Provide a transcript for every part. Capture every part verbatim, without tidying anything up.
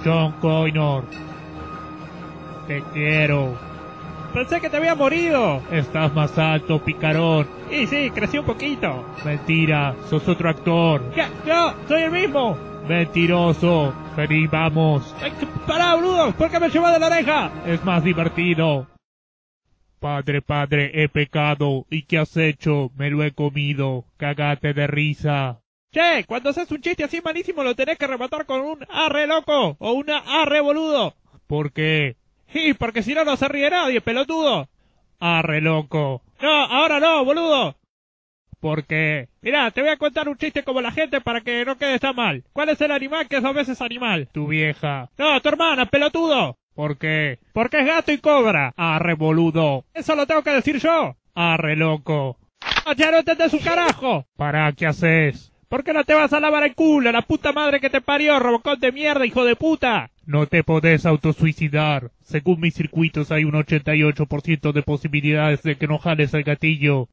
John Connor. Te quiero. Pensé que te había morido. Estás más alto, picarón. Y sí, crecí un poquito. Mentira, sos otro actor. ¿Qué? Yo, soy el mismo. Mentiroso. Vení, vamos. Ay, pará, boludo, ¿por qué me llevas de la oreja? Es más divertido. Padre, padre, he pecado. ¿Y qué has hecho? Me lo he comido. Cagate de risa. Che, cuando haces un chiste así malísimo lo tenés que rematar con un arre loco o una arre boludo. ¿Por qué? Sí, porque si no, no se ríe nadie, pelotudo. Arre loco. No, ahora no, boludo. ¿Por qué? Mirá, te voy a contar un chiste como la gente para que no quede tan mal. ¿Cuál es el animal que es dos veces animal? Tu vieja. No, tu hermana, pelotudo. ¿Por qué? Porque es gato y cobra. Arre boludo. Eso lo tengo que decir yo. Arre loco. ¡Ah, ya no entendés un carajo! ¿Para qué haces? ¿Por qué no te vas a lavar el culo, la puta madre que te parió, Robocop de mierda, hijo de puta? No te podés autosuicidar. Según mis circuitos hay un ochenta y ocho por ciento de posibilidades de que no jales el gatillo.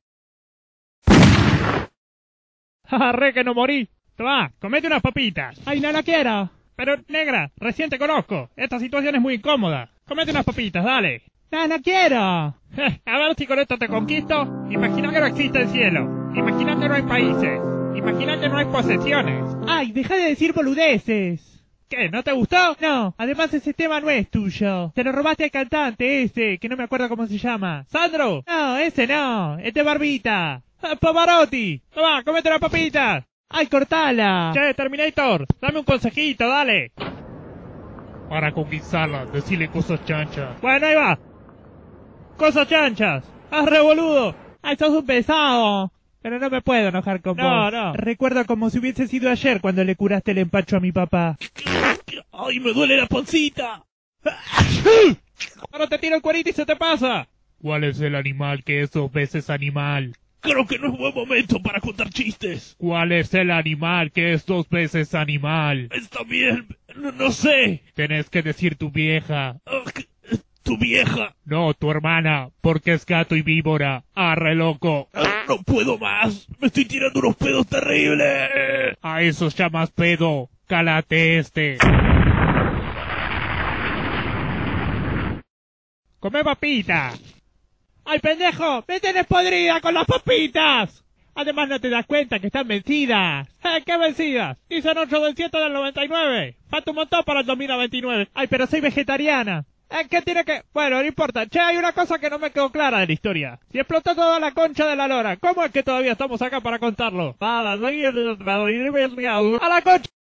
¡Arre que no morí! Tomá, comete unas papitas. ¡Ay, no la quiero! Pero, negra, recién te conozco. Esta situación es muy incómoda. Comete unas papitas, dale. No, no quiero. A ver si con esto te conquisto. Imagina que no existe el cielo. Imagina que no hay países. Imagina que no hay posesiones. Ay, deja de decir boludeces. ¿Qué? ¿No te gustó? No, además ese tema no es tuyo. Te lo robaste al cantante ese, que no me acuerdo cómo se llama. ¿Sandro? No, ese no. Este Barbita. Ah, Pavarotti. Toma, comete una papita. Ay, cortala. Che, Terminator, dame un consejito, dale. Para conquistarla, decirle cosas chanchas. Bueno, ahí va. Cosas chanchas. ¡Arre, boludo! ¡Ay, sos un pesado! Pero no me puedo enojar con No, vos. no. Recuerdo como si hubiese sido ayer cuando le curaste el empacho a mi papá. ¡Ay, me duele la pancita! Ahora te tiro el cuerito y se te pasa. ¿Cuál es el animal que es dos veces animal? Creo que no es buen momento para contar chistes. ¿Cuál es el animal que es dos veces animal? Está bien, no, no sé. Tenés que decir tu vieja. ¿Tu vieja? No, tu hermana, porque es gato y víbora. ¡Arre, loco! No puedo más. Me estoy tirando unos pedos terribles. A eso llamas pedo. Cálate este. Come papita. ¡Ay, pendejo! ¡Me tenés podrida con las papitas! Además no te das cuenta que están vencidas. ¿Eh? ¿Qué vencidas? Dicen ocho del siete del noventa y nueve. Falta un montón para el dos mil veintinueve. ¡Ay, pero soy vegetariana! ¿Eh? ¿Qué tiene que...? Bueno, no importa. Che, hay una cosa que no me quedó clara de la historia. Si explotó toda la concha de la lora, ¿cómo es que todavía estamos acá para contarlo? ¡A la concha!